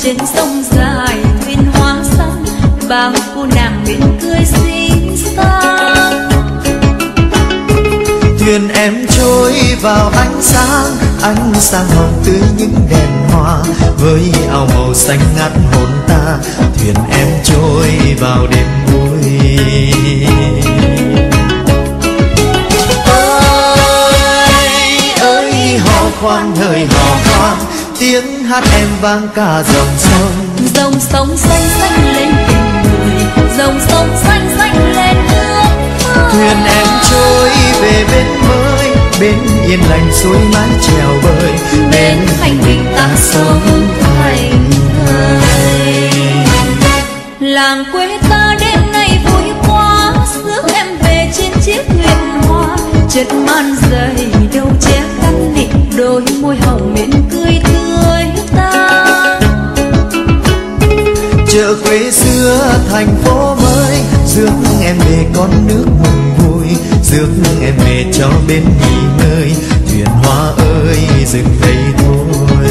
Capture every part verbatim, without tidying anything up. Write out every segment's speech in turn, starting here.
trên sông dài thuyền hoa xanh, bao cô nàng mỉm cười xinh xắn. Thuyền em trôi vào ánh sáng, ánh sáng hồng tươi những đèn hoa, với áo màu xanh ngắt hồn ta. Thuyền em trôi vào đêm vui. Ơi ơi hò khoan hỡi hò khoan, tiếng hát em vang cả dòng sông. Dòng sông xanh xanh lên tình người, dòng sông xanh xanh lên ước mơ. Thuyền em trôi về bên mới, bên yên lành suối mái chèo bơi, bên thanh bình ta sống thành thời. Làng quê ta đêm nay vui quá, rước em về trên chiếc thuyền hoa. Chất man dày đâu che căn nịt, đôi môi hồng mỉm cười tươi ta. Chợ quê xưa thành phố mới, rước em về con nước mừng vui, rước em về cho bên nghỉ ngơi. Thuyền hoa ơi dừng đây thôi.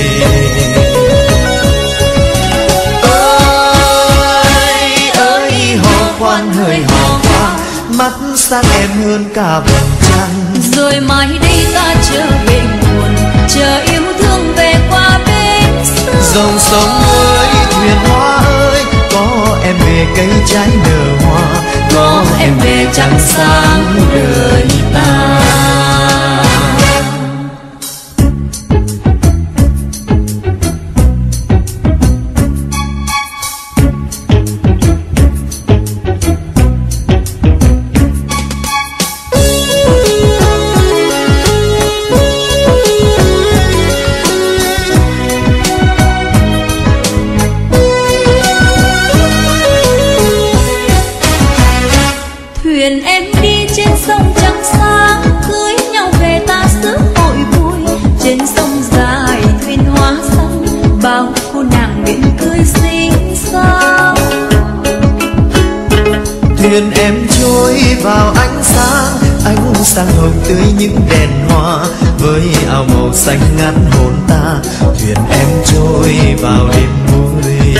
Ơi ơi hò khoan hỡi hò khoan, mắt sáng em hơn cả vầng trăng. Rồi mai đây ta trở về nguồn, chờ yêu thương về qua bên sông. Dòng sông ơi thuyền hoa ơi, có em về cây trái nở hoa, có em về trăng sáng đời ta. Thuyền em đi trên sông trắng sáng, cưới nhau về ta rước hội vui. Trên sông dài thuyền hoa xanh, bao cô nàng mỉm cười xinh xắn. Thuyền em trôi vào ánh sáng, ánh sáng hồng tươi những đèn hoa, với áo màu xanh ngắt hồn ta. Thuyền em trôi vào đêm vui.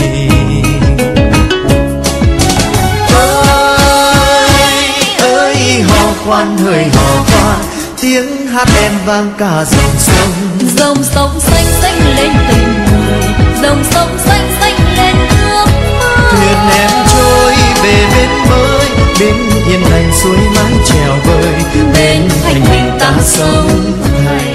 Khoan hỡi hò khoan, tiếng hát em vang cả dòng sông. Dòng sông xanh xanh lên tình người, dòng sông xanh xanh lên ước mơ. Thuyền em trôi về bên mới, bên yên lành suối mái chèo bơi, bên thanh bình ta sống thành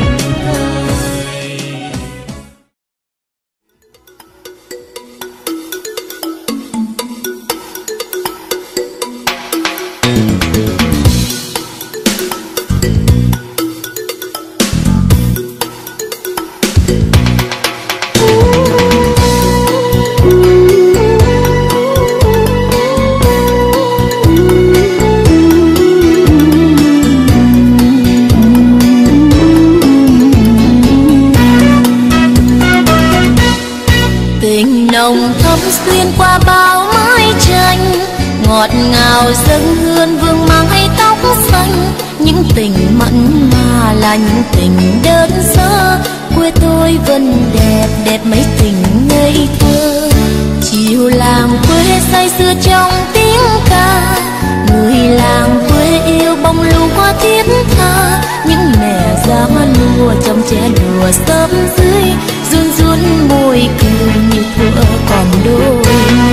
nồng thắm xuyên qua bao mái tranh, ngọt ngào dâng hương vương mái tóc xanh. Những tình mặn mà là những tình đơn sơ, quê tôi vẫn đẹp đẹp mấy tình ngây thơ. Chiều làng quê say sưa trong tiếng ca, người làng quê yêu bông lúa thiết tha. Những mẹ già lúa trong trẻ đùa sớm dưới, run run môi cười như thuở còn đôi.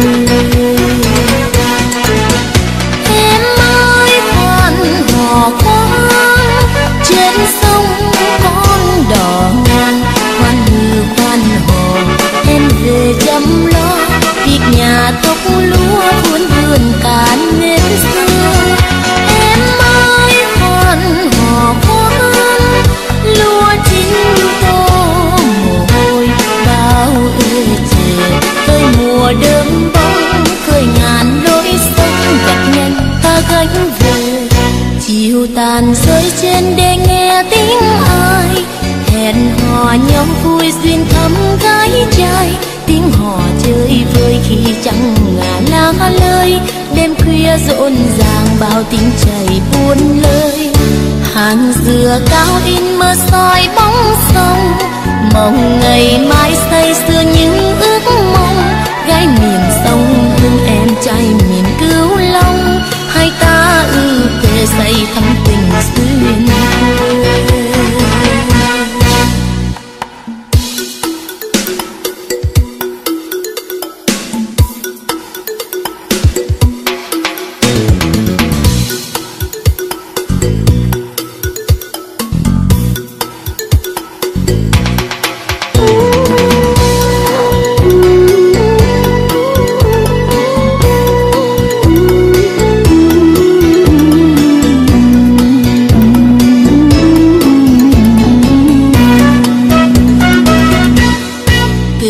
Em ơi khoan hò khoan, trên sông con đò ngang. Khoan hư khoan hò em về chăm lo, việc nhà tóc lúa vun vườn cả nếp xưa. Em ơi khoan hò khoan, lúa chín tô mồ hôi bao ê chề. Tới mùa đơm bông khơi ngàn lối sông gặt nhanh ta gánh về. Chiều tàn rơi trên đê nghe tiếng ai, hẹn hò nhóm vui duyên thắm gái trai. Tiếng hò chơi vơi khi trăng ngả lá lơi, đêm khuya rộn ràng bao tiếng chảy buôn lời. Hàng dừa cao in mơ soi bóng sông, mong ngày mai say sưa những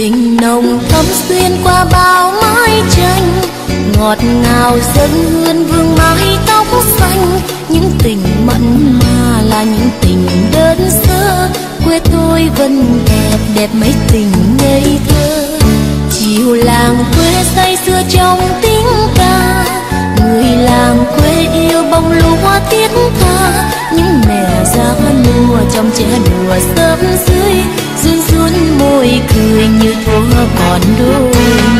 tình nồng thắm xuyên qua bao mái tranh, ngọt ngào dâng hương vương mái tóc xanh. Những tình mặn mà là những tình đơn sơ, quê tôi vẫn đẹp đẹp mấy tình ngây thơ. Chiều làng quê say sưa trong tiếng ca, người làng quê yêu bông lúa thiết tha. Những mẹ già lúa trong trẻ đùa sớm dưới, run run môi cười như thuở còn đôi.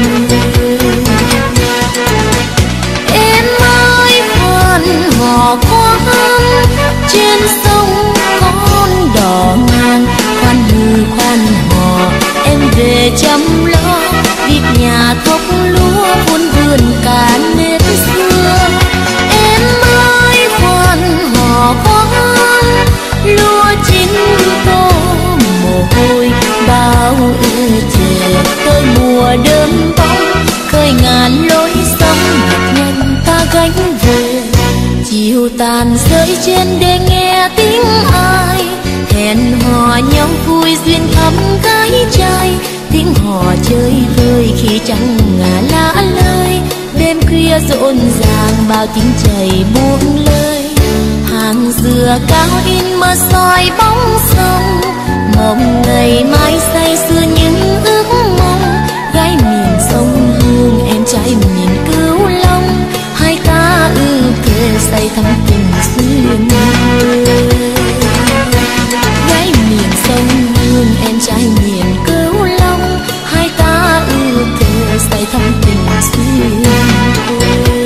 Em ơi khoan hò khoan, trên sông con đò ngang. Khoan hư khoan hò em về chăm lo, việc nhà thóc lúa vun vườn cả nếp xưa. Em ơi khoan hò khoan, lúa chín tô mồ hôi bao ư chề. Tới mùa đơm bóng khơi ngàn lối sông nhanh ta gánh về. Chiều tàn rơi trên đê nghe tiếng ai, hẹn hò nhau vui duyên thắm gái trai. Tiếng hò chơi vơi khi trăng ngả lá lơi, đêm khuya rộn ràng bao tiếng chảy buông lơi. Hàng dừa cao in mơ soi bóng sông, mộng ngày mai say sưa những ước mong. Gái miền sông Hương em trai miền Cửu Long, hai ta ư kề say thắm tình xuyên quê. Gái miền sông Hương em trai miền Cửu Long, hai ta ư kề say thắm tình xuyên quê.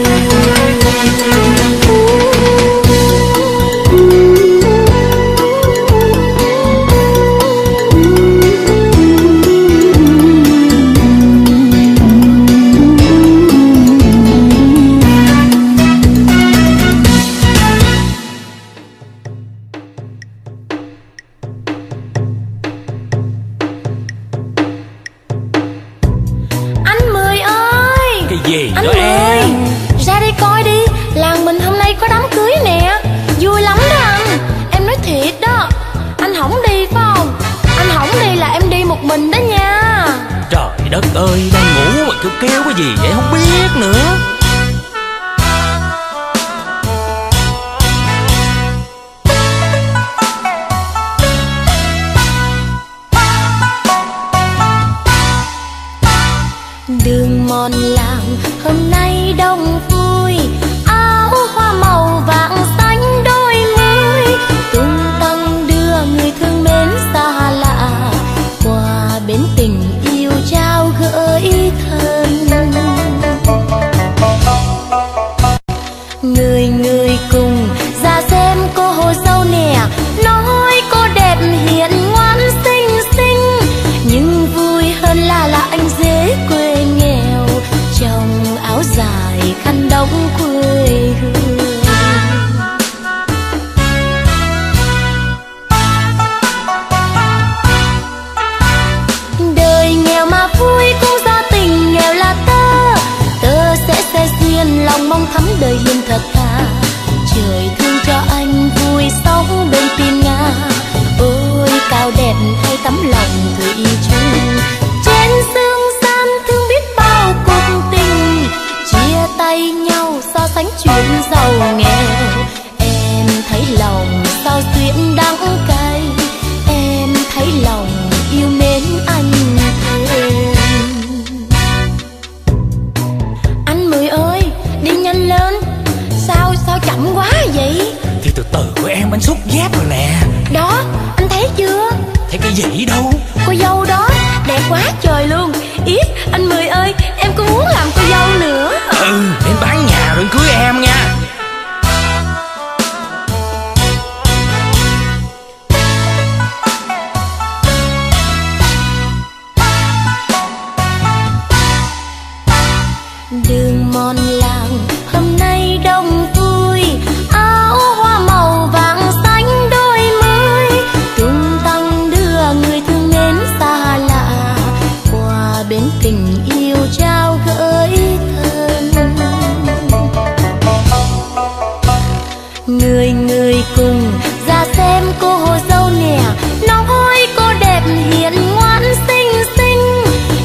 Gì anh đó ơi, em? ra đây coi đi, làng mình hôm nay có đám cưới nè, vui lắm đó anh. Em nói thiệt đó, anh không đi phải không? Anh không đi là em đi một mình đó nha. Trời đất ơi, đang ngủ mà kêu kêu cái gì vậy không biết nữa. Đường mòn làng hôm nay đông vui, áo hoa màu vàng xanh đôi mươi. Tung tăng đưa người thương mến xa lạ, qua bến tình yêu trao gửi thân. Người người cùng ra xem cô hồ dâu nè, nói cô đẹp hiền ngoan xinh xinh. Nhưng vui hơn là là anh dễ quê nghèo, trong áo dài khăn đóng quê hương. Đời nghèo mà vui cũng do tình nghèo là tơ, tơ sẽ sẽ duyên lòng mong thắm đời hiền thật thà. Trời thương cho anh vui sống bên pin Nga, ôi cao đẹp thay tấm lòng thủy chung. Trên dương gian thương biết bao cuộc tình, chia tay nhau so sánh chuyện giàu nghèo. Em thấy lòng sao duyên đắng cay, em thấy lòng yêu mến anh thêm. Anh Mười ơi, đi nhanh lên, sao sao chậm quá vậy? Thì từ từ của em anh xúc giáp rồi nè. Đó, anh thấy chưa? Thấy cái gì đâu? Cô dâu đó, đẹp quá trời luôn. Ý, anh Mười ơi, em cũng muốn làm cô dâu nữa. Ừ, em bán nhà rồi cưới em nha. Đường mòn làng hôm nay đông vui, áo hoa màu vàng xanh đôi mươi. Tung tăng đưa người thương mến xa lạ, qua bến tình yêu trao gửi thân. Người người cùng ra xem cô hồ dâu nè, nói cô đẹp hiền ngoan xinh xinh.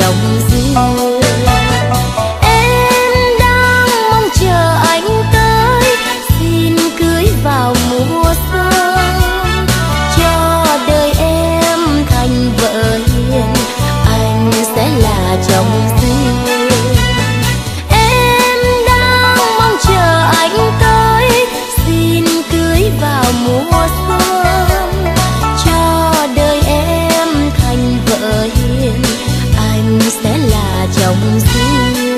trong duyên. Em đang mong chờ anh tới, xin cưới vào mùa xuân, cho đời em thành vợ hiền, anh sẽ là chồng duyên. Em đang mong chờ anh tới, xin cưới vào mùa xuân, cho đời em thành vợ hiền, anh sẽ là chồng duyên.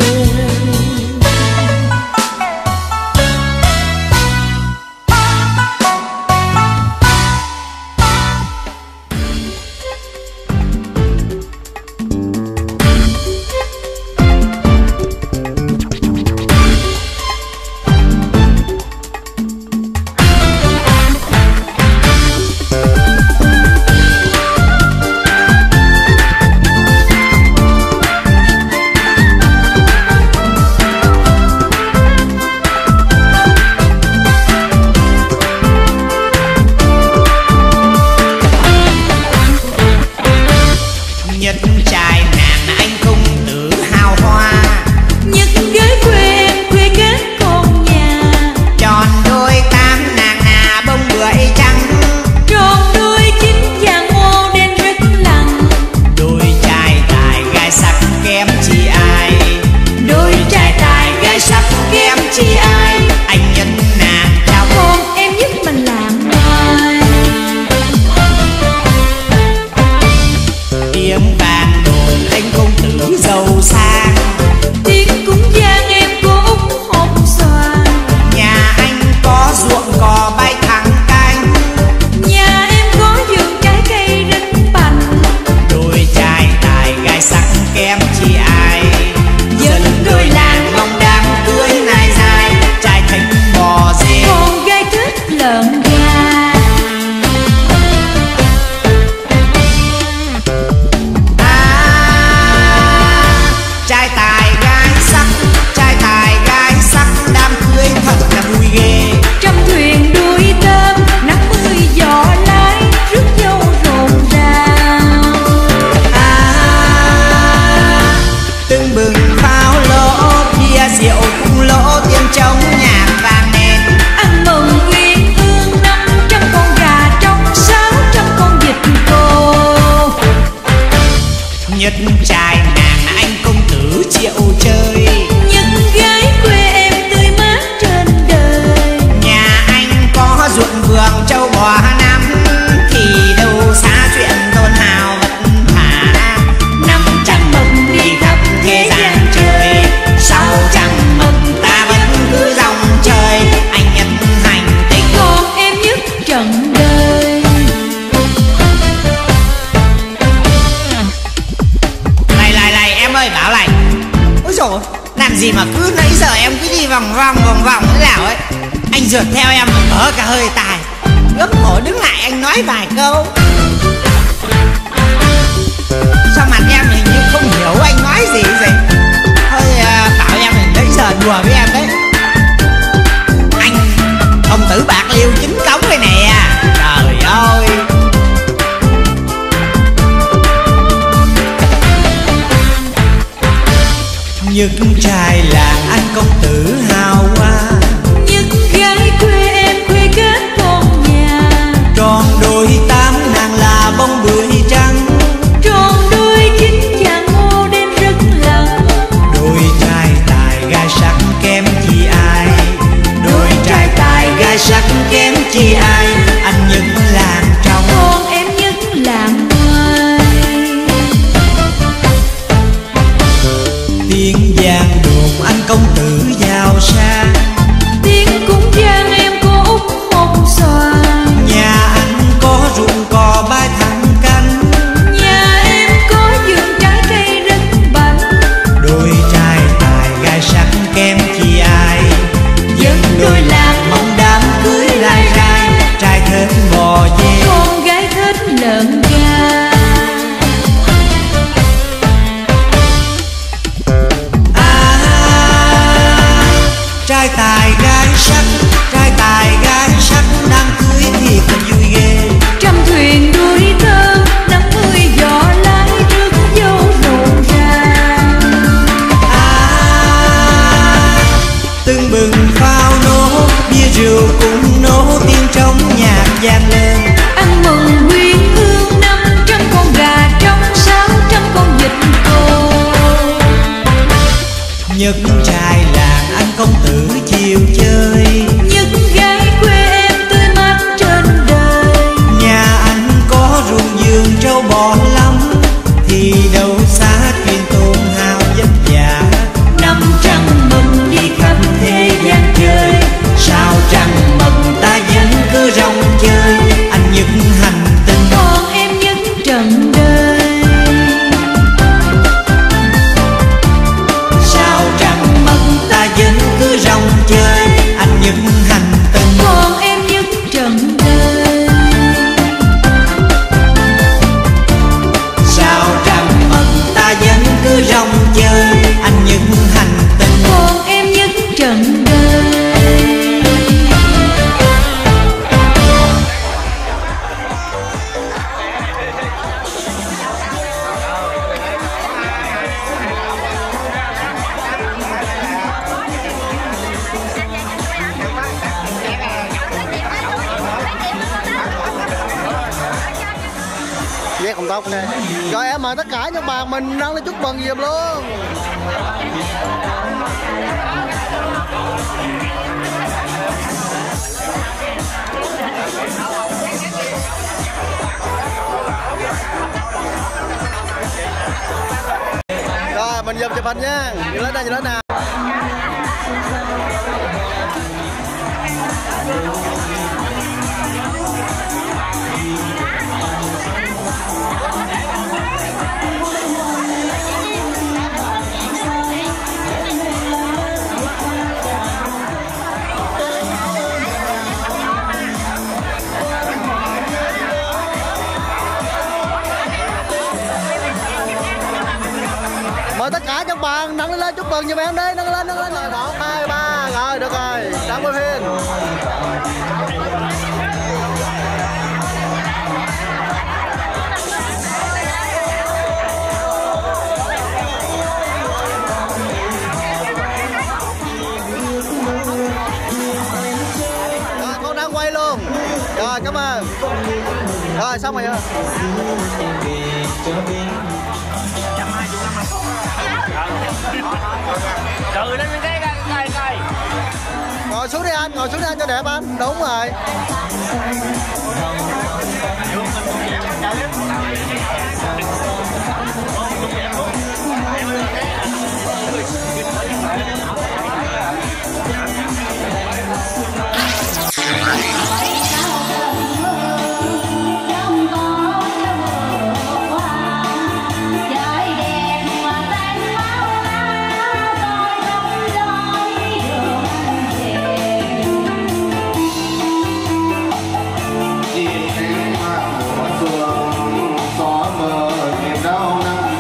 Làm gì mà cứ nãy giờ em cứ đi vòng vòng vòng vòng thế nào ấy. Anh rượt theo em mà thở cả hơi tài. Gấp cổ đứng lại anh nói vài câu. Sao mặt em hình như không hiểu anh nói gì vậy. Thôi à, bảo em mình nãy giờ đùa với em đấy. Anh công tử bạc liêu chính cống đây nè. Trời ơi. Những trai làng anh công tử hào hoa, những gái quê em quê kết con nhà. Tròn đôi tám nàng là bông bưởi trắng, tròn đôi chín chàng ngô đen rất lặng. Đôi trai tài gái sắc kém chi ai, Đôi trai tài gái sắc kém chi ai. Anh những làng trong, còn em những làng ngoài. tiếng giang đồn anh công tử giàu Nhất trai làng anh công tử chiều chơi, nhất gái quê em tươi mát trên đời. nhà anh có ruộng vườn trâu bò lắm, thì đâu xa thuyền tuôn hào vất vả. Năm trăng mừng đi khắp thế gian chơi, Sao trăng mừng ta vẫn cứ rong chơi, anh nhất hành tinh còn em nhất trần đời. Sao trăng mừng ta vẫn cứ rong chơi, anh nhất hành tinh Còn em nhất trần đời. Sao trăng mừng ta vẫn cứ rong chơi, anh nhất hành tinh Còn em nhất trần đời. Ghét không tóc nè. Rồi em mời tất cả những bàn mình ăn lên chúc mừng giùm luôn. Rồi mình dùm chụp hình nha. Nhìn lên đây, nhìn lên nè. Mời tất cả trong bàn nâng lên chúc mừng giùm em đi, nâng lên nâng lên rồi, một hai ba rồi được rồi, cảm ơn Hiên. Rồi con đang quay luôn. Rồi cảm ơn. Rồi xong rồi. Trời lên cái cái cái cái. Ngồi xuống đi anh, ngồi xuống đi anh cho đẹp anh. Đúng rồi. Xóa mờ niềm đau năm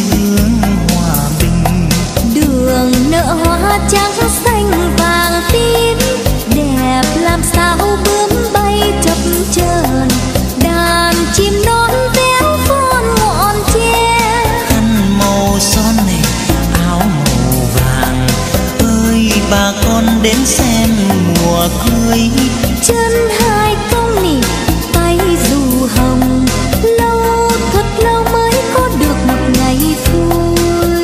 hương hòa bình. Đường nở hoa trắng xanh vàng tím, đẹp làm sao bướm bay chập chờn, đàn chim non véo von ngọn tre. Khăn màu son này áo màu vàng, ơi bà con đến xem mùa cưới. Chân hai công nỉ tay dù hồng, lâu thật lâu mới có được một ngày vui.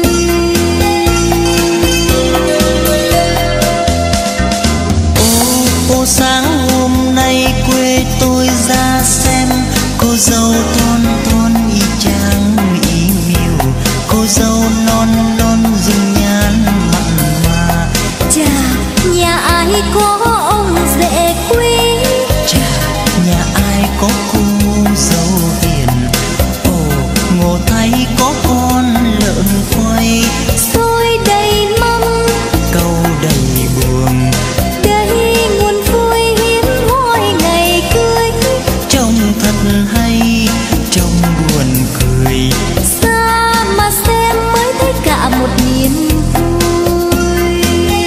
Ô ô sáng hôm nay quê tôi ra xem, cô dâu thon thon y chang ý miều, cô dâu non non dung nhan mặn mà. Chà, nhà ai có ông rể quý, Chà, nhà ai có cô dâu hiền. Ồ, ngộ thấy có con lợn quay, xôi đầy mâm câu đầy buồn. đây nguồn vui hiếm hoi ngày cưới. Trông thật hay, trông buồn cười. Xa mà xem mới thấy cả một niềm vui.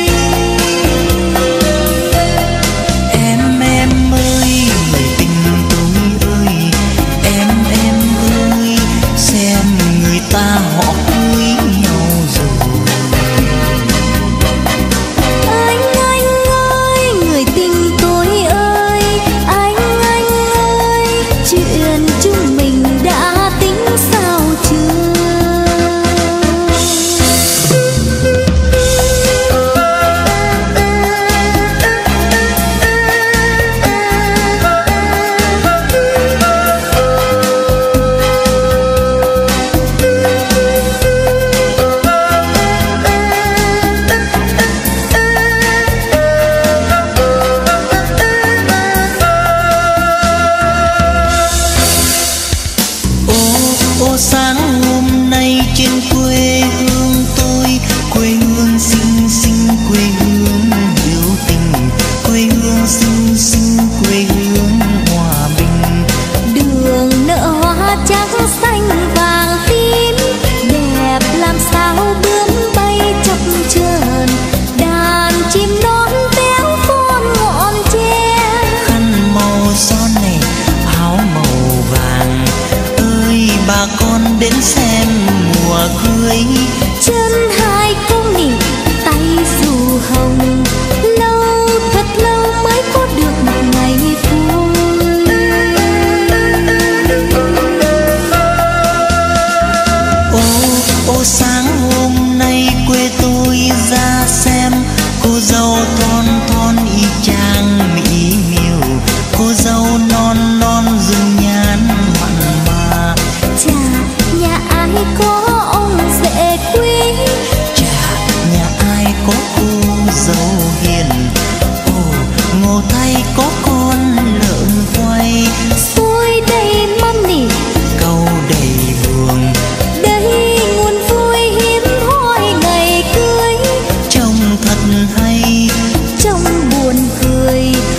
Em em ơi, người tình tôi ơi, em em ơi, xem người ta họ cưới nhau rồi. Anh anh ơi, người tình tôi ơi, anh anh ơi, chuyện chúng mình đã tính sao chưa? Ô ô sáng hôm nay trên quê hương tôi, quê hương xinh xinh, quê hương hiếu tình, quê hương xinh xinh, quê hương hòa bình. Đường nở hoa trắng xanh vàng tím, đẹp làm sao bướm bay chập chờn, đàn chim non véo von ngọn tre. Khăn màu son này áo màu vàng, ơi bà con đến xem mùa cưới. Chân hai công nỉ tay dù hồng, lâu thật lâu mới có được một ngày vui. Ô ô sáng hôm nay quê tôi ra xem, cô dâu thon thon y chang mỹ miều, cô dâu non non dung nhan mặn mà. Chà, nhà ai có ông rể quý, Chà, nhà ai có cô dâu hiền. Ồ, ngộ thay có con lợn quay, xôi đầy mâm nỉ câu đầy buồn. đây nguồn vui hiếm hoi ngày cưới. Trông thật hay, Trông buồn cười.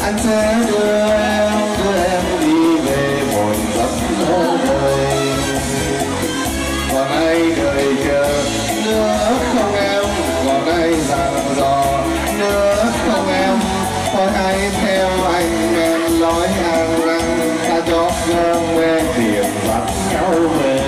anh sẽ đưa em đưa em đi về một giấc mơ đời. Còn ai đợi chờ nữa không em, còn ai dặn dò nữa không em, còn ai theo anh em nói ăn năn ta cho cơm nghe tiền dắt nhau về.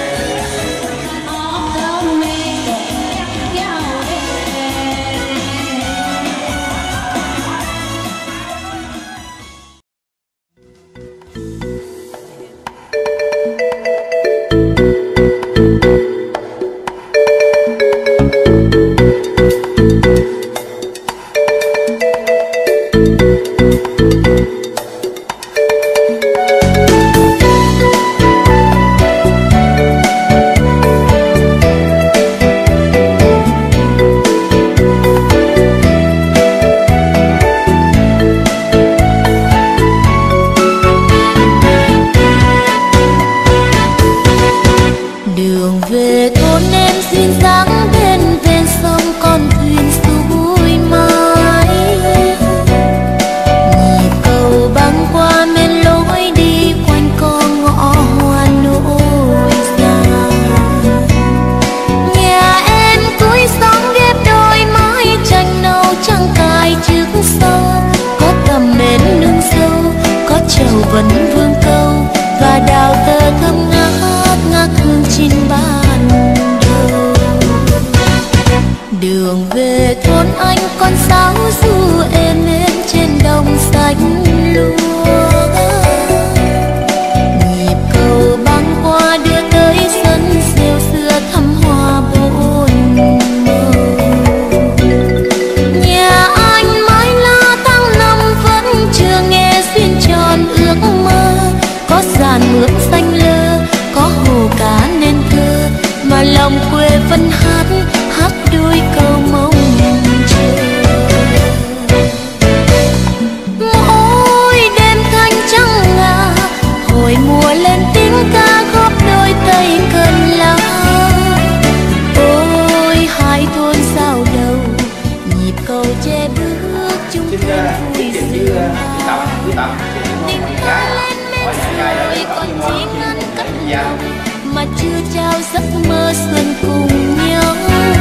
Mà chưa trao giấc mơ xuân cùng nhau,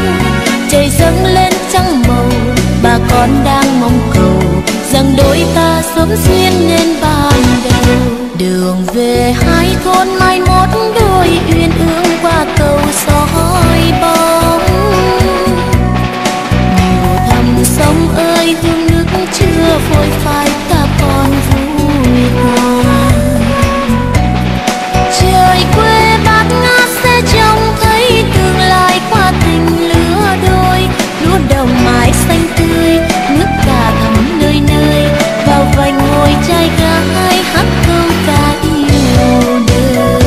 trời dâng lên trăng màu, bà con đang mong cầu rằng đôi ta sớm duyên nên ban đầu. Đường về hai thôn mai mốt đôi uyên ương qua cầu soi bóng. Nhiều thầm sông ơi hương nước chưa phôi phai, ta còn vui hòa. Trời quê bát ngát sẽ trông thấy tương lai qua tình lứa đôi. Lúa đồng mái xanh tươi, nước cà thắm nơi nơi, vào vành ngồi trai gái hát câu ca yêu đời.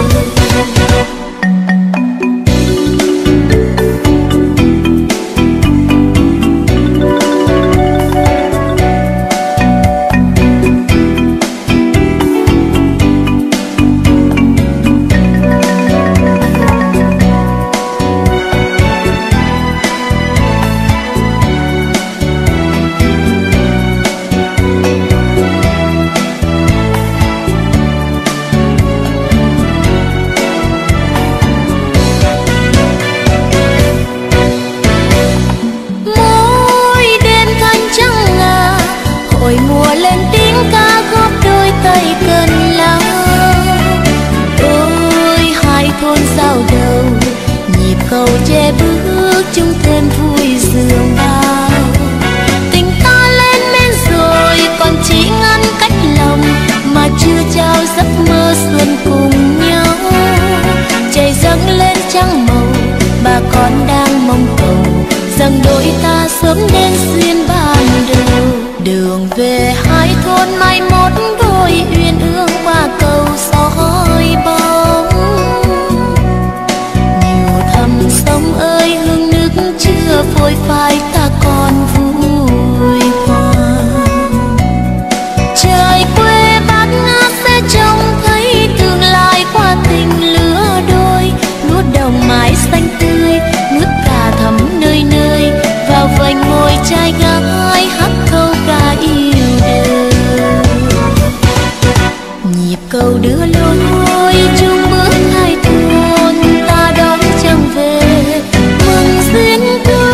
Cầu che bước chung thêm vui giường bao. Tình ta lên men rồi còn chỉ ngăn cách lòng, mà chưa trao giấc mơ xuân cùng nhau. Trời dâng lên trăng màu, bà con đang mong cầu rằng đôi ta sớm đến duyên ban đầu. Đường về hai thôn mai mốt đôi uyên ương qua cầu soi bóng. Sông ơi hương nước chưa phôi phai, ta còn vui hòa. Trời quê bát ngát sẽ trông thấy tương lai qua tình lứa đôi. Lúa đồng mái xanh tươi, nước cà thắm nơi nơi, vào vành ngồi trai gái hát câu ca yêu đời. cầu đưa lối chung bước hai thôn ta đón chàng về mừng duyên quê.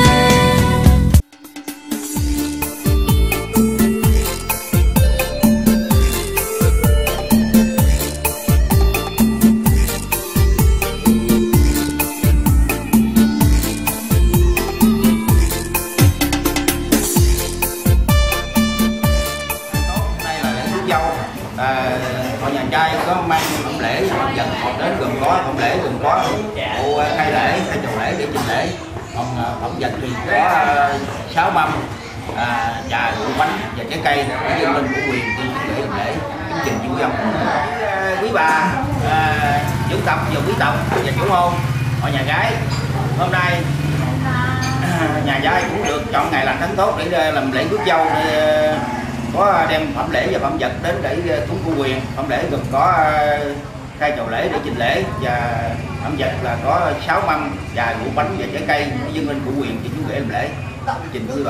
Họ nhà trai có mang phẩm lễ phẩm vật đến gồm có phẩm lễ gồm có bộ khai lễ, khai chầu lễ để trình lễ. Còn phẩm vật thì có sáu mâm, à, trà, rượu, bánh và trái cây để dân linh của quyền đi lễ làm lễ kính trình chủ dòng. Quý bà, à, chủ tộc và quý tộc và chủ hôn họ nhà gái hôm nay à, nhà trai cũng được chọn ngày lành tháng tốt để làm lễ rước dâu, để có đem phẩm lễ và phẩm vật đến để cúng cô quyền. Phẩm lễ gồm có khai chầu lễ để trình lễ và phẩm vật là có sáu mâm, trà, rượu, bánh và trái cây dân linh của quyền cho chú rể làm lễ trình quý bà.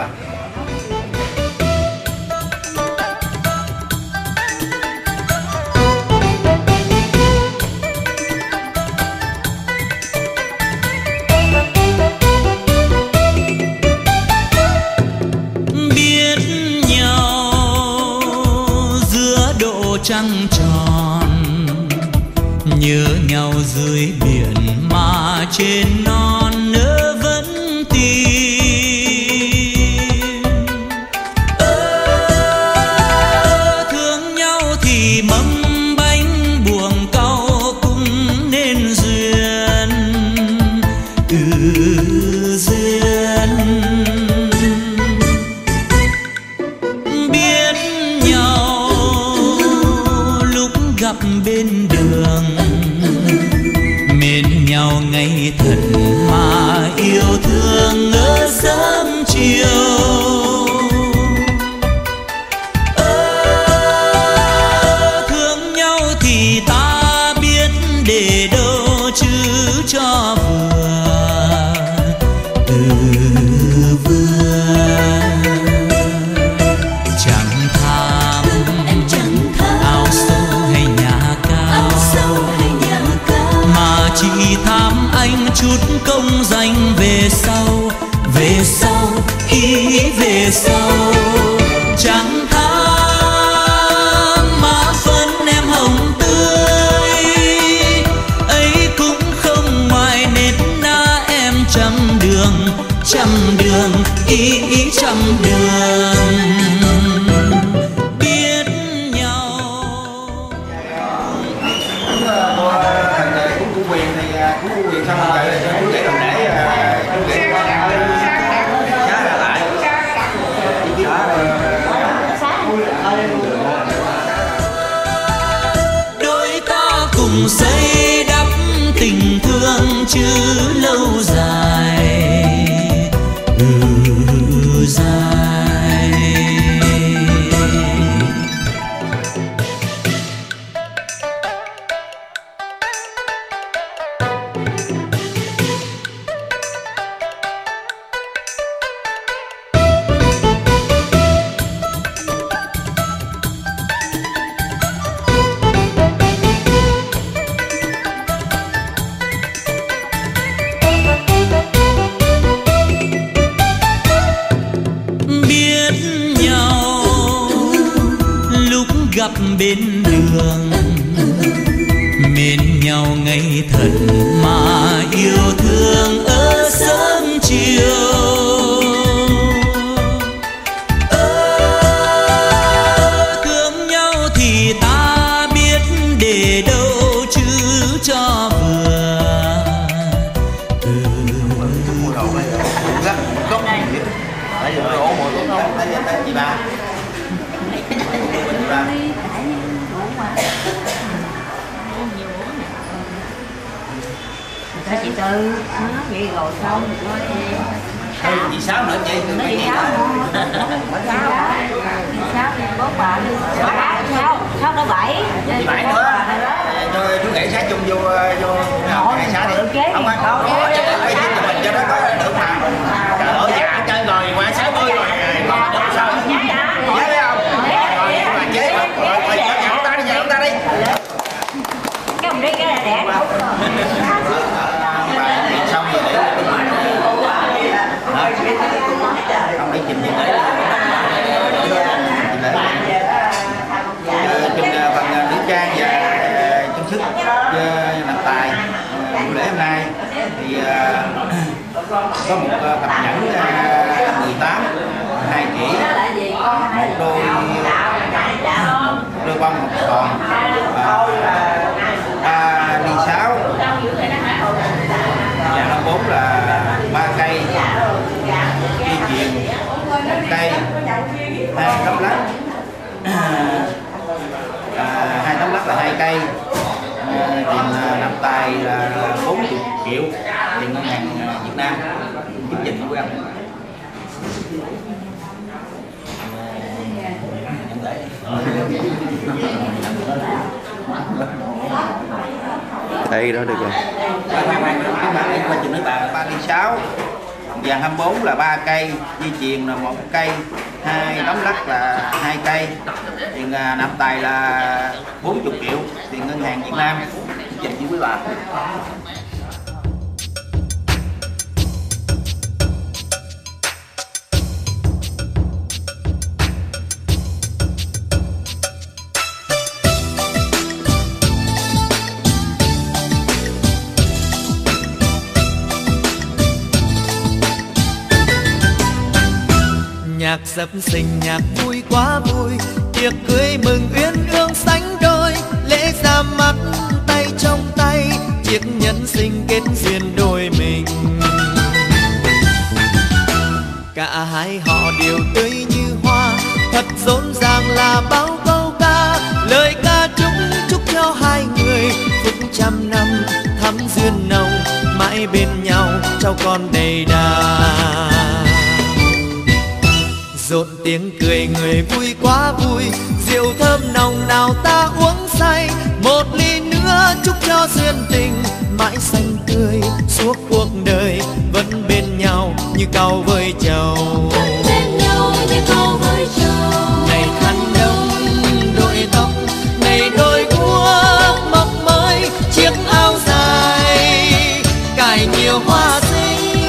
Trăng tròn nhớ nhau dưới biển mà trên non nỡ vẫn tìm. Ơ, thương nhau thì mâm bánh buồng cau cũng nên duyên. Ừ, duyên biết nhau lúc gặp bên đường, mến nhau ngày thật mà yêu thương ở sớm chiều. Ơ, thương nhau thì ta biết để đâu chứ cho vừa. Ừ, vừa chẳng tham áo sâu hay nhà cao, mà chỉ tham anh chút công danh về sau, về sau, ý về sau. Chẳng tham má phấn em hồng tươi, ấy cũng không ngoài nết na em trăm đường, trăm đường, ý ý trăm đường. Biết nhau cúng cô quyền thì cúng cô quyền xong rồi cho chú rể làm lễ, chú rể xá ra lại. Đôi ta cùng xây đắp tình thương chứ lâu dài. Ừ, dài. Biết nhau lúc gặp bên đường, mến nhau ngày thật mà yêu thương ở sớm chiều. Ơ, thương nhau thì ta biết để đâu chứ cho vừa. Ừ, Đấy giờ ổ mồi tốt không? Đấy giờ chị ba. Chị ba. Chị Tư nó vậy rồi xong rồi Thôi chị Sáu nữa chị. nó chị Sáu Sáu chị Sáu đi bố bà đi bà Sáu Sáu nó bảy Chị Bảy nữa. Cho chú rể xá chung vô vô ngày xá đi. Không ăn đâu. Quay phim cho mình cho nó có được mà. Trời ơi dạ chơi rồi qua sáu mươi rồi. Còn được sao? Nhớ thấy không? Rồi mà chế rồi nhà chúng ta đi, nhà chúng ta đi. có một uh, cặp nhẫn uh, mười tám, hai chỉ, một đôi đôi bông một tròn, ba ly sáu, và nó bốn là ba cây dây chuyền, một cây, hai tấm lắc, à, hai tấm lắc là hai cây, à, tiền nạp tài là bốn mươi triệu, tiền ngân hàng Việt Nam, chính dịch của anh. Đây đó được rồi. Qua chừng nước bạn ba ly sáu, vàng hai mươi bốn là ba cây, dây chuyền là một cây, hai tấm lắc là hai cây, tiền nạp tài là bốn mươi triệu, tiền ngân hàng Việt Nam, chính dịch với quý bà. Nhạc sập sình nhạc vui quá vui, tiệc cưới mừng uyên ương sánh đôi, lễ ra mắt tay trong tay, chiếc nhẫn sinh kết duyên đôi mình. Cả hai họ đều tươi như hoa, thật rộn ràng là bao câu ca, lời ca chúc chúc cho hai người phúc trăm năm thắm duyên nồng, mãi bên nhau cháu con đầy đà. Rộn tiếng cười người vui quá vui, rượu thơm nồng nào ta uống say, một ly nữa chúc cho duyên tình mãi xanh tươi suốt cuộc đời, vẫn bên nhau như cau với trầu. Bên nhau như cau với trầu. Này khăn đông đội tóc, này đôi guốc mọc mới, chiếc áo dài cài nhiều hoa xinh.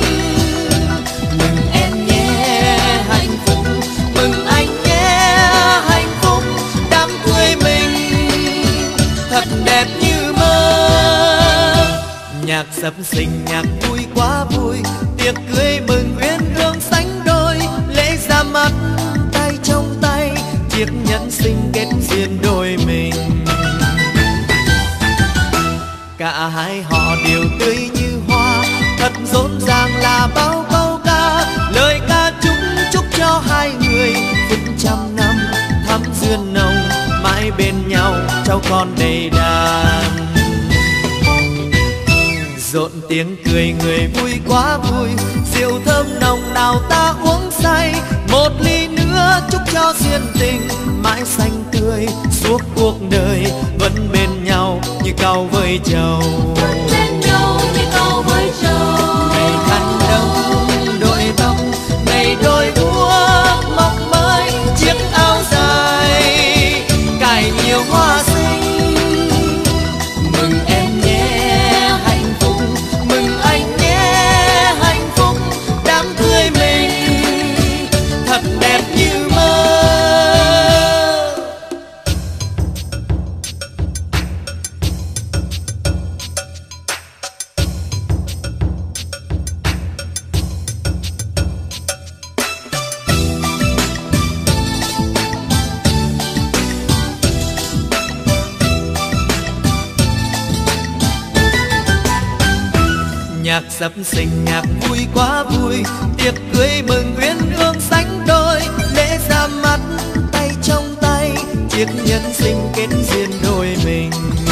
Nhạc sập sình nhạc vui quá vui, tiệc cưới mừng uyên ương sánh đôi, lễ ra mắt tay trong tay, chiếc nhẫn sinh kết duyên đôi mình. Cả hai họ đều tươi như hoa, thật rộn ràng là bao câu ca, lời ca chúc chúc cho hai người phúc trăm năm thắm duyên nồng, mãi bên nhau cháu con đầy đàn. Rộn tiếng cười người vui quá vui, rượu thơm nồng nào ta uống say, một ly nữa chúc cho duyên tình mãi xanh tươi suốt cuộc đời, vẫn bên nhau như cau với trầu. Bên nhau như cau với trầu. Này khăn đông đội tóc, này đôi guốc mọc mới, chiếc áo dài cài nhiều hoa xinh. Mừng em nhé hạnh phúc, mừng anh nhé hạnh phúc, đám cưới mình thật đẹp như mơ. Nhạc sập sình nhạc vui quá vui, tiệc cưới mừng uyên ương sánh đôi, lễ ra mắt tay trong tay, chiếc nhẫn sinh kết duyên đôi mình.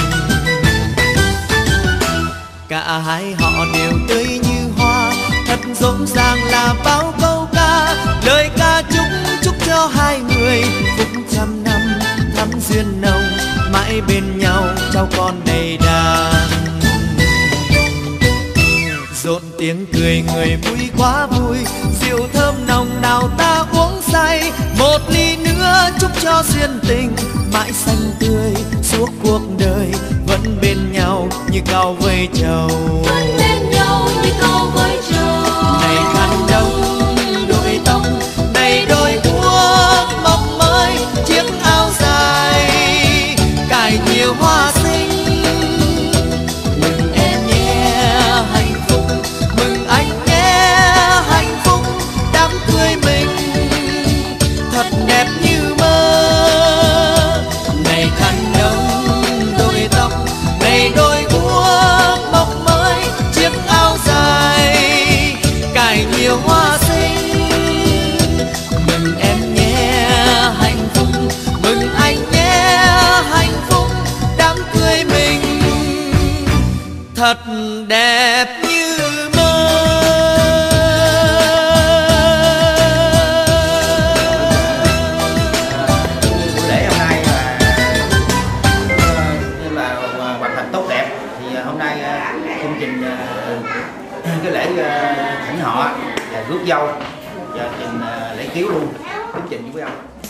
Cả hai họ đều tươi như hoa, thật rộn ràng là bao câu ca, lời ca chúc chúc cho hai người phúc trăm năm thắm duyên nồng, mãi bên nhau cháu con đầy đàn. Rộn tiếng cười người vui quá vui, rượu thơm nồng nào ta uống say, một ly nữa chúc cho duyên tình mãi xanh tươi suốt cuộc đời, vẫn bên nhau như cau với trầu. Vẫn bên nhau như cau với trầu. Này khăn đông đội tóc, này đôi guốc mọc mới, chiếc áo dài cài nhiều hoa xinh. Mừng em nhé hạnh phúc, mừng anh nhé rước dâu và trình lễ kiếu luôn, kính trình với ông.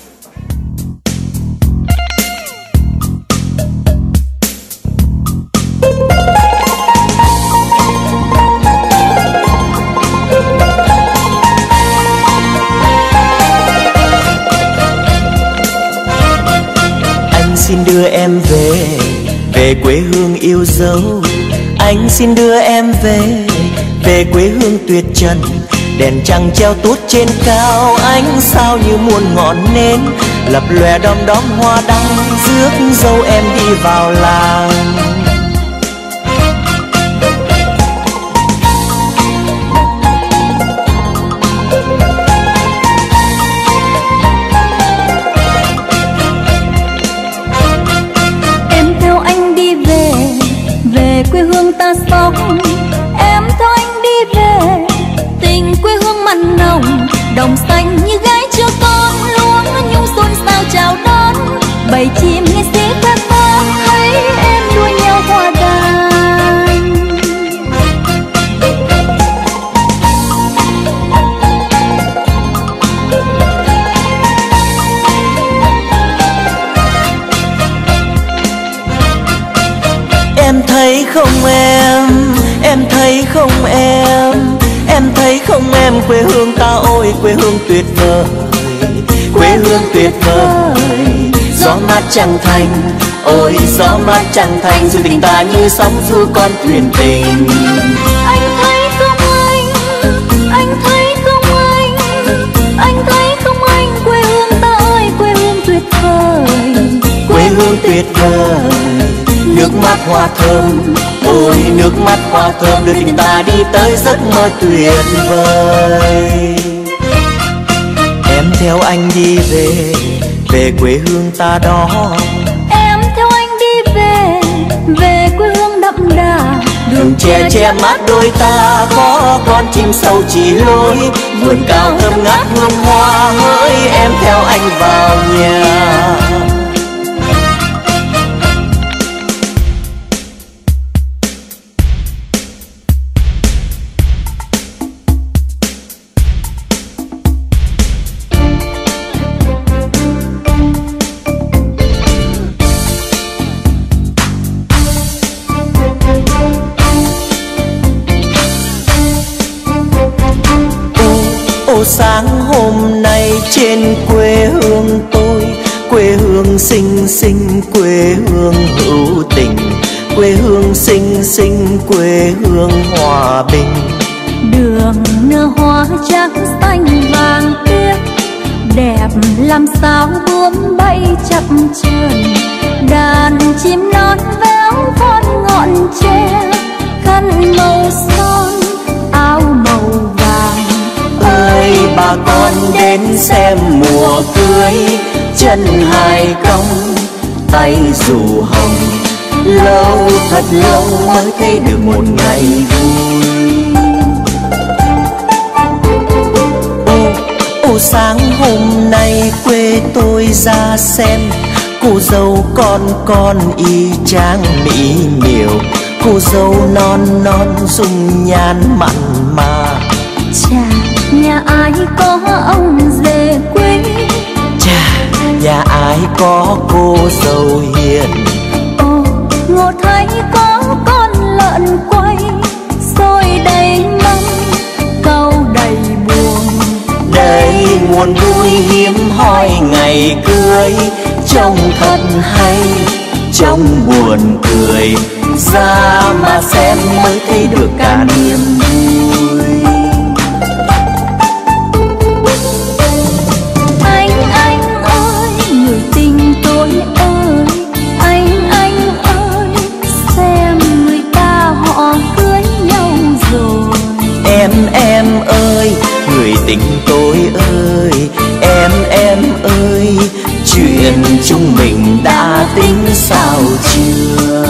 Anh xin đưa em về, về quê hương yêu dấu. Anh xin đưa em về, về quê hương tuyệt trần. Đèn trăng treo tuốt trên cao, ánh sao như muôn ngọn nến lập lòe đom đóm hoa đăng, rước dâu em đi vào làng. Em theo anh đi về, về quê hương ta sống. Em theo anh đi về, tình quê hương mặn nồng, đồng xanh như gái chưa con, luống nhung xôn xao chào đón. Bầy chim nghe xế ca vang, thấy em đua nhau hòa đàn. Em thấy không em, em thấy không em, em thấy không em, quê hương ta ôi quê hương tuyệt vời, quê hương tuyệt vời. Gió mát trăng thanh, ôi gió mát trăng thanh, dù tình ta như sóng du con thuyền tình. Anh thấy không anh, anh thấy không anh, anh thấy không anh, quê hương ta ơi quê hương tuyệt vời, quê hương tuyệt vời. Nước mắt hoa thơm, ôi nước mắt hoa thơm, đưa tình ta đi tới giấc mơ tuyệt vời. Em theo anh đi về, về quê hương ta đó. Em theo anh đi về, về quê hương đậm đà. Đường che che mát đôi ta, có con chim sâu chỉ lối, vườn cao thơm ngát hương hoa, hỡi em theo anh vào nhà. Ô sáng hôm nay trên quê hương tôi, quê hương xinh xinh, quê hương hữu tình, quê hương xinh xinh, quê hương hòa bình. Đường nở hoa trắng xanh vàng biếc, đẹp làm sao bướm bay chập chờn. Đàn chim non véo von ngọn tre, khăn màu son áo màu vàng. Ơi bà con đến xem mùa cưới, chân hai cong tay dù hồng, lâu thật lâu mới thấy được một ngày vui. Ô, ô sáng hôm nay quê tôi ra xem, cô dâu con con y chang mỹ miều, cô dâu non non dung nhan mặn mà. Chà, nhà ai có ông rể quý, chà, nhà ai có cô dâu hiền. Ồ, ngộ thấy có con lợn quay, xôi đầy măng, câu đầy buồn. Đây nguồn vui hiếm hoi ngày cưới, trông thật hay, trông buồn cười, ra mà xem mới thấy được cả niềm vui. Anh anh ơi, người tình tôi ơi, anh anh ơi, xem người ta họ cưới nhau rồi. Em em ơi, người tình tôi ơi, em em ơi, chuyện chúng mình đã tính sao chưa?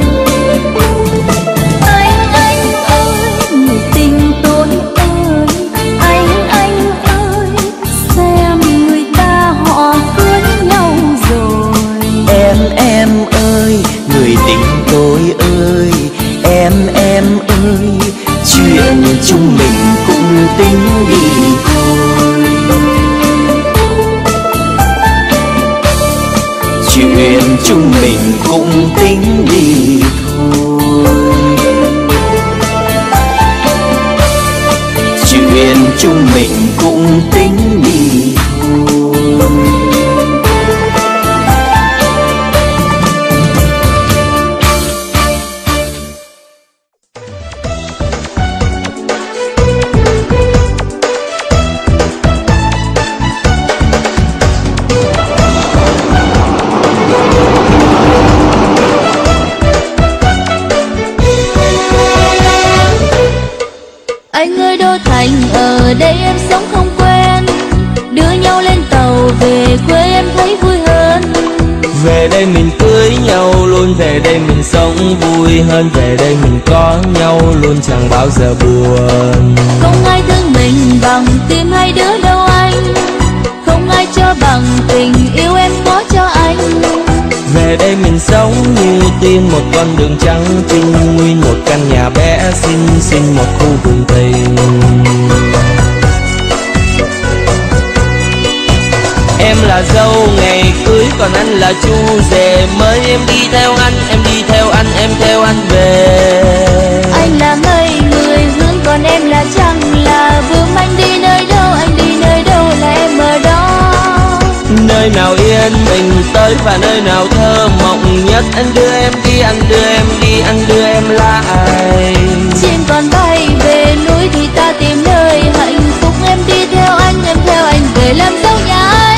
Anh anh ơi, người tình tôi ơi, anh anh ơi, xem người ta họ cưới nhau rồi. Em em ơi, người tình tôi ơi, em em ơi, chuyện chúng mình cũng tính đi chuyện chúng mình cũng tính đi thôi. Chuyện chúng mình cũng tính đi thôi. Anh ơi Đô Thành, ở đây em sống không quen, đưa nhau lên tàu về quê em thấy vui hơn. Về đây mình cưới nhau luôn, về đây mình sống vui hơn, về đây mình có nhau luôn chẳng bao giờ buồn. Không ai thương mình bằng tim hai đứa đâu anh, không ai cho bằng tình yêu em có cho anh. Về đây mình sống như tiên, một con đường trắng trinh nguyên, một căn nhà bé xinh xinh, một khu vườn tình. Em là dâu ngày cưới, còn anh là chú rể mới. Em đi theo anh, em đi theo anh, em theo anh về. Anh là mây người hướng, còn em là trăng là bướm. Anh đi nơi đâu, anh đi nơi đâu là em ở đó. Nơi nào yên bình tới và nơi nào thơ mộng nhất. Anh đưa em đi, anh đưa em đi, anh đưa em lại. Chim còn bay về núi thì ta tìm nơi hạnh phúc. Em đi theo anh, em theo anh về làm dâu nhà anh.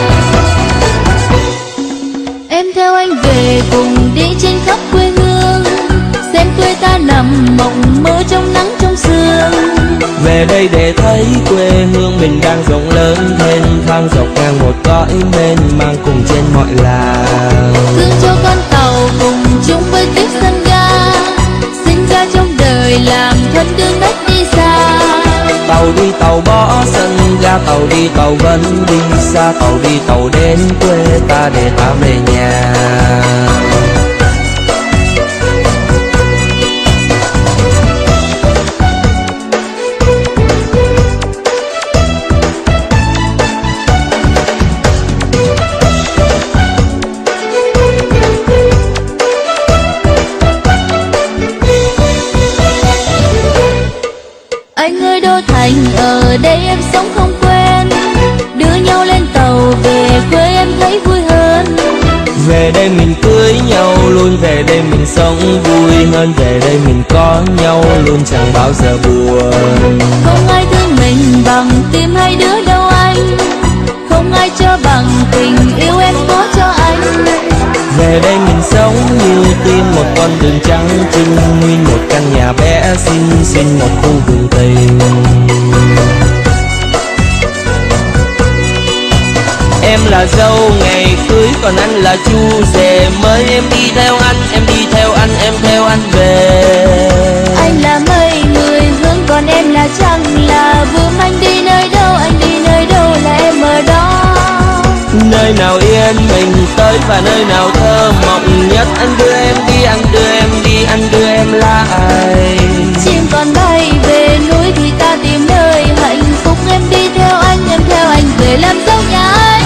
Em theo anh về cùng đi trên khắp quê hương, xem quê ta nằm mộng mơ trong nắng trong sương. Về đây để thấy quê hương mình đang rộng lớn, thênh thang dọc ngang một cõi mênh mang cùng trên mọi làng. Thương cho con tàu cùng chung với tiếc sân ga, sinh ra trong đời làm thân đương cách đi xa. Tàu đi tàu bỏ sân ga, tàu đi tàu vẫn đi xa. Tàu đi tàu đến quê ta để ta về nhà. Anh ơi Đô Thành, ở đây em sống không quen, đưa nhau lên tàu về quê em thấy vui hơn. Về đây mình cưới nhau luôn, về đây mình sống vui hơn, về đây mình có nhau luôn chẳng bao giờ buồn. Không ai thương mình bằng tim hai đứa đâu anh, không ai cho bằng tình yêu em có cho anh. Về đây mình sống như tiên, một con đường trắng trinh nguyên, một căn nhà bé xinh xinh, một khu vườn tình. Em là dâu ngày cưới, còn anh là chú rể mới. Em đi theo anh, em đi theo anh, em theo anh về. Anh là mây người hướng, còn em là trăng là bướm. Anh đi nơi đâu, anh đi nơi đâu là em ở đó. Nơi nào yên bình tới và nơi nào thơ mộng nhất. Anh đưa em đi, anh đưa em đi, anh đưa em lại. Chim còn bay về núi thì ta tìm nơi hạnh phúc. Em đi theo anh, em theo anh về làm dâu nhà anh.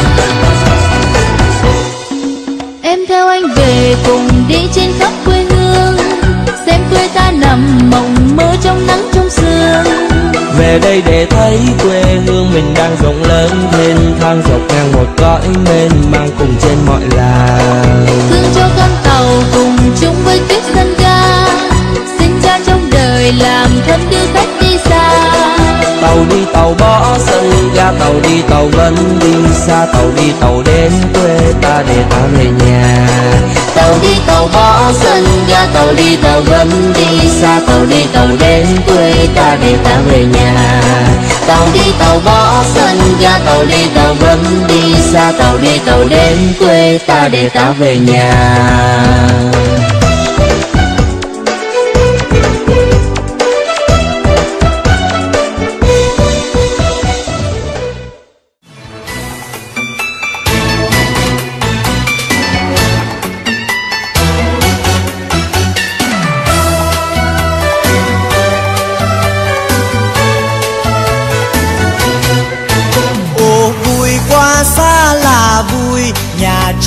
Em theo anh về cùng đi trên khắp quê hương, xem quê ta nằm mộng mơ trong nắng trong sương. Về đây để thấy quê hương mình đang rộng lớn, thênh thang dọc ngang một cõi mênh mang cùng trên mọi làng. Thương cho con tàu cùng chung với tiếc sân ga, sinh ra trong đời làm thân đưa cách đi xa. Tàu đi tàu bỏ sân ga, tàu đi tàu vẫn đi xa. Tàu đi tàu đến quê ta để ta về nhà. Tàu đi tàu bỏ sân ga, tàu đi tàu vẫn đi xa. Tàu đi tàu đến quê ta để ta về nhà. Tàu đi tàu bỏ sân ga, tàu đi tàu vẫn đi xa. Tàu đi tàu đến quê ta để ta về nhà.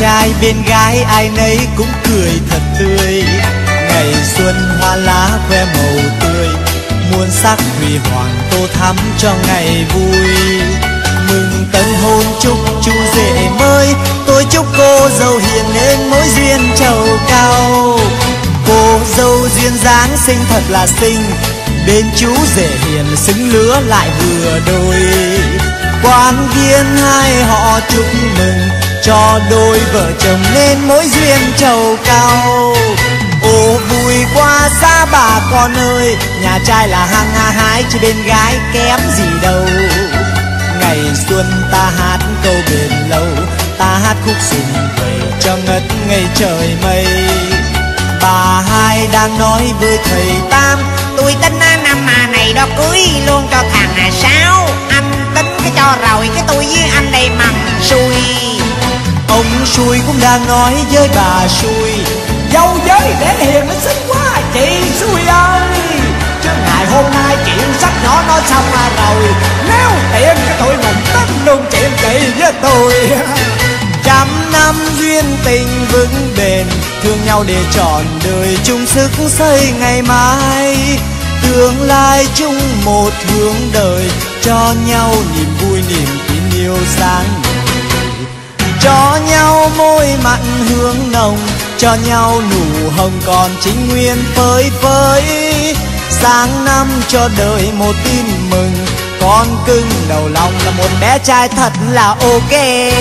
trai bên gái ai nấy cũng cười thật tươi. Ngày xuân hoa lá khoe màu tươi, muôn sắc huy hoàng tô thắm cho ngày vui. Mừng tân hôn chúc chú rể mới, tôi chúc cô dâu hiền nên mối duyên trầu cao. Cô dâu duyên dáng xinh thật là xinh, bên chú rể hiền xứng lứa lại vừa đôi. Quan viên hai họ chúc mừng cho đôi vợ chồng nên mối duyên trầu cao. Ô vui quá xa bà con ơi, nhà trai là hăng ha hái chứ bên gái kém gì đâu. Ngày xuân ta hát câu bền lâu, ta hát khúc sum vầy cho ngất ngây trời mây. Bà hai đang nói với thầy Tam, tôi tính năm mà này đó cưới luôn cho thằng à Sáu. Anh tính cái cho rồi cái tôi với anh đây mầm xui. Ông xui cũng đang nói với bà xui, dâu giới để hiền nó xinh quá chị xui ơi. Chứ ngày hôm nay chuyện sách nhỏ nó xong rồi, nếu tiện cái tụi mình tính luôn chuyện chị với tôi. Trăm năm duyên tình vững bền, thương nhau để trọn đời chung sức xây ngày mai. Tương lai chung một hướng đời, cho nhau niềm vui niềm tin yêu sáng ngời. Cho nhau môi mặn hương nồng, cho nhau nụ hồng còn chính nguyên phơi phới. Sáng năm cho đời một tin mừng, con cưng đầu lòng là một bé trai thật là ok.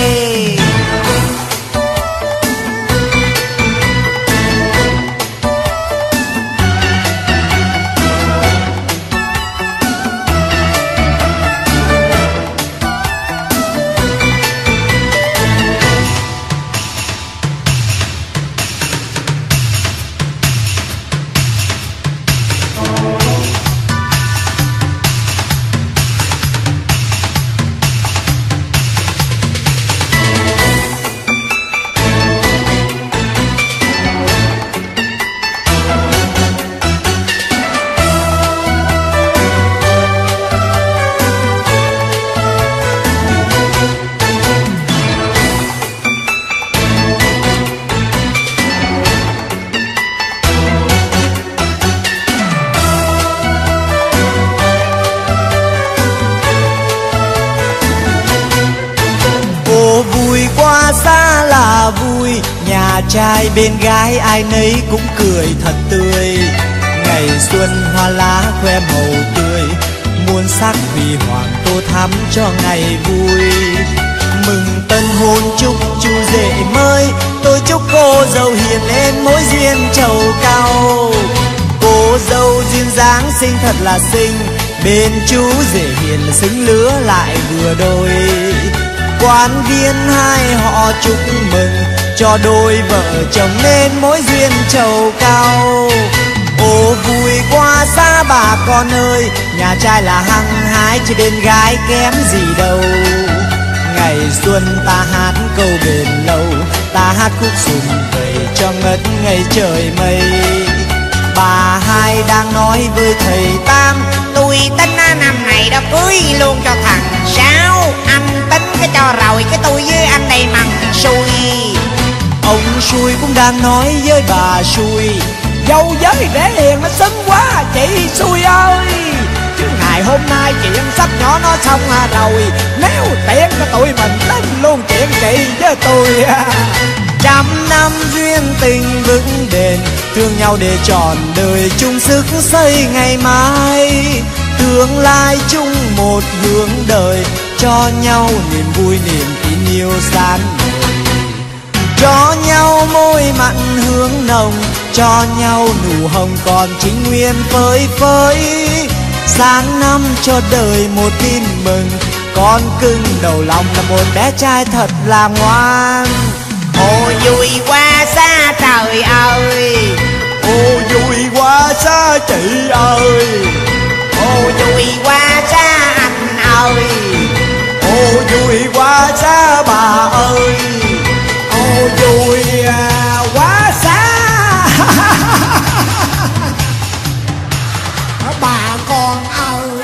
Xa là vui, nhà trai bên gái ai nấy cũng cười thật tươi. Ngày xuân hoa lá khoe màu tươi, muôn sắc huy hoàng tô thắm cho ngày vui. Mừng tân hôn chúc chú rể mới, tôi chúc cô dâu hiền lên mối duyên trầu cao. Cô dâu duyên dáng xinh thật là xinh, bên chú rể hiền xứng lứa lại vừa đôi. Quan viên hai họ chúc mừng cho đôi vợ chồng nên mối duyên trầu cao. Ô vui quá xa bà con ơi, nhà trai là hăng hái chứ bên gái kém gì đâu. Ngày xuân ta hát câu bền lâu, ta hát khúc sum vầy cho ngất ngây trời mây. Bà hai đang nói với thầy Tam, tôi tính năm này đó cưới luôn cho thằng Sáu. Anh tính cái cho rồi cái tôi với anh đây mầm xui. Ông xui cũng đang nói với bà xui, dâu giới để hiền nó xinh quá chị xui ơi. Chứ ngày hôm nay chuyện sách nhỏ nó xong rồi, nếu tiện cho tụi mình tính luôn chuyện chị với tôi. Trăm năm duyên tình vững bền, thương nhau để trọn đời chung sức xây ngày mai. Tương lai chung một hướng đời, cho nhau niềm vui niềm tin yêu sáng ngời. Cho nhau môi mặn hương nồng, cho nhau nụ hồng còn chính nguyên phơi phới. Sáng năm cho đời một tin mừng, con cưng đầu lòng là một bé trai thật là ngoan. Ô vui quá xa trời ơi, ô vui quá xa chị ơi, ô vui quá xa anh ơi, ô vui quá xa bà ơi, ô vui quá xa bà con ơi.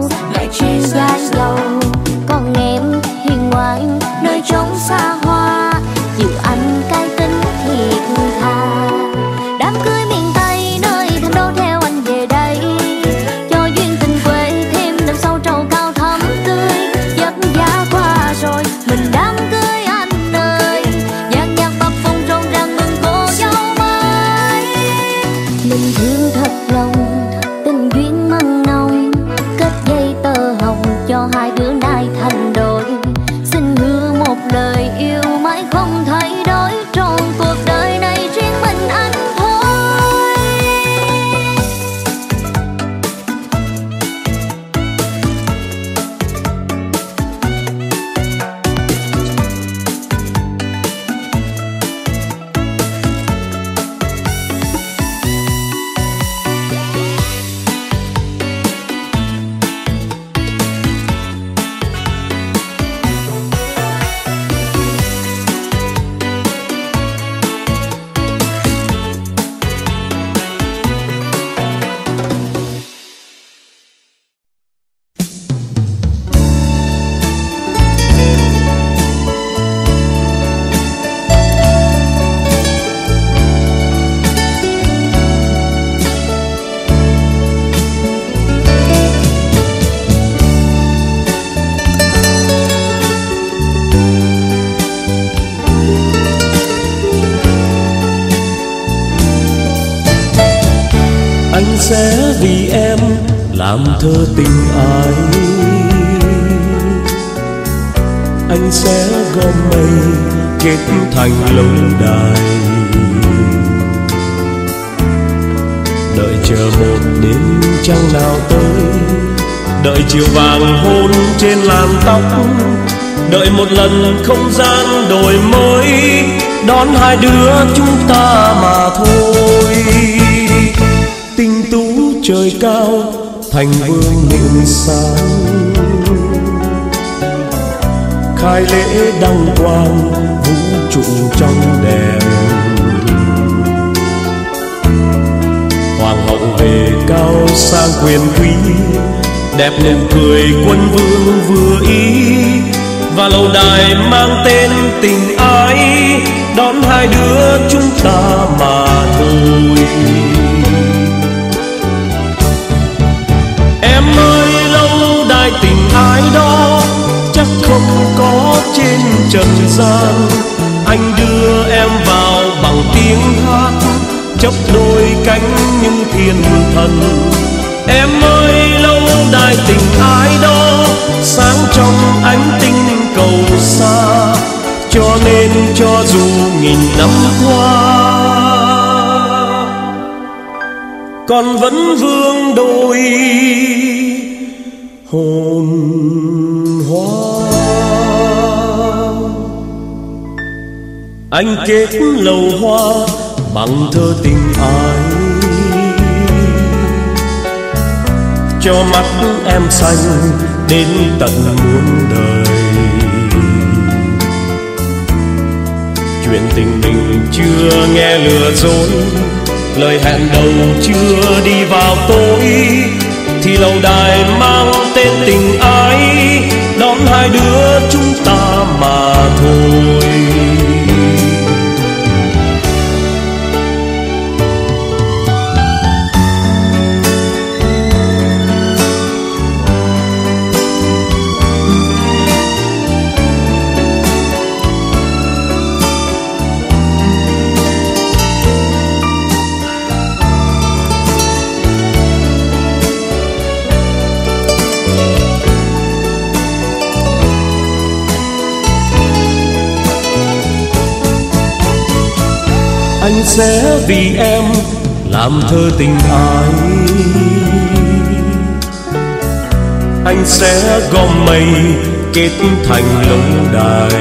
lại trên gái dầu. Còn em hiền ngoan nơi trốn xa hoa, chịu anh cay tính thì thương tha. Đám cưới miền Tây nơi thành đô theo anh về đây, cho duyên tình quê thêm đậm sâu trầu cao thắm tươi. Giấc giá qua rồi mình đám cưới anh ơi, nhạc nhạc bập phồng rộn ràng mừng cô dâu mới. Mình thương thật lòng tình duyên mặn nồng, kết dây tơ hồng cho hai đứa nay thành đôi. Xin hứa một lời yêu mãi không thay đổi, trọn cuộc đời này riêng mình anh thôi. Anh sẽ vì em làm thơ tình ái, anh sẽ gom mây kết thành lâu đài, đợi chờ một đêm trăng nào tới, đợi chiều vàng hôn trên làn tóc, đợi một lần không gian đổi mới đón hai đứa chúng ta mà thôi. Tinh tú trời cao thành vương miệng sáng, khai lễ đăng quang vũ trụ trong đèn. Hoàng hậu về cao sang quyền quý, đẹp nụ cười quân vương vừa ý, và lâu đài mang tên tình ái đón hai đứa chúng ta mà thôi. Em ơi lâu đài tình ái đó chắc không có trên trần gian, anh đưa em vào bằng tiếng hát chấp đôi cánh những thiên thần. Em ơi lâu đài tình ái đó sáng trong ánh tinh cầu xa, cho nên cho dù nghìn năm qua con vẫn vương đôi hồn hoa. Anh kết lầu hoa bằng thơ tình ái, cho mắt em xanh đến tận muôn đời. Chuyện tình mình chưa nghe lừa dối, lời hẹn đầu chưa đi vào tối, thì lâu đài mang tên tình ái đón hai đứa chúng ta mà thôi. Anh sẽ vì em làm thơ tình ái, anh sẽ gom mây kết thành lâu đài,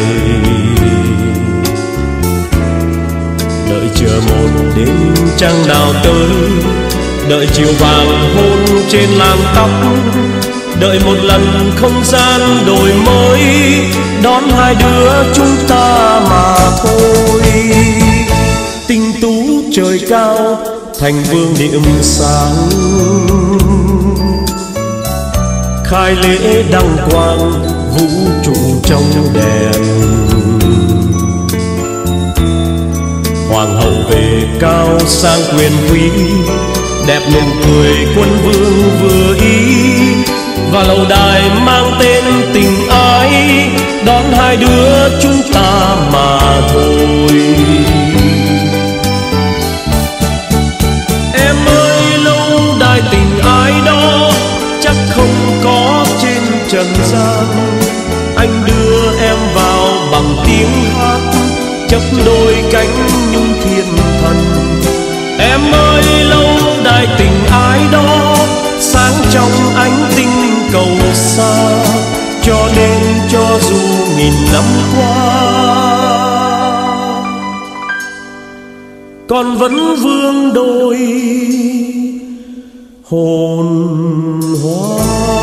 đợi chờ một đêm trăng nào tới, đợi chiều vàng hôn trên làn tóc, đợi một lần không gian đổi mới đón hai đứa chúng ta mà thôi. Tinh tú trời cao thành vương niệm sáng, khai lễ đăng quang vũ trụ trong đèn. Hoàng hậu về cao sang quyền quý, đẹp nụ cười quân vương vừa ý, và lâu đài mang tên tình ái đón hai đứa chúng ta mà thôi. Em ơi, lâu đài tình ái đó chắc không có trên trần gian. Anh đưa em vào bằng tiếng hát chấp đôi cánh nhung thiên thần. Em ơi, lâu đài tình ái đó sáng trong ánh tinh cầu xa, cho nên cho dù nghìn năm qua con vẫn vương đôi hồn hoa.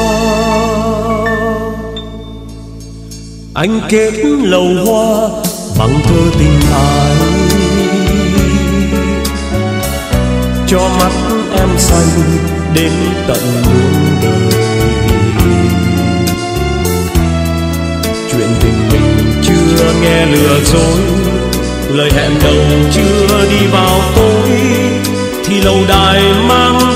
Anh kết lầu hoa bằng thơ tình ái, cho mắt em xanh đến tận muôn đời. Chuyện tình mình chưa nghe lừa dối, lời hẹn đầu chưa đi vào tối, thì lâu đài mang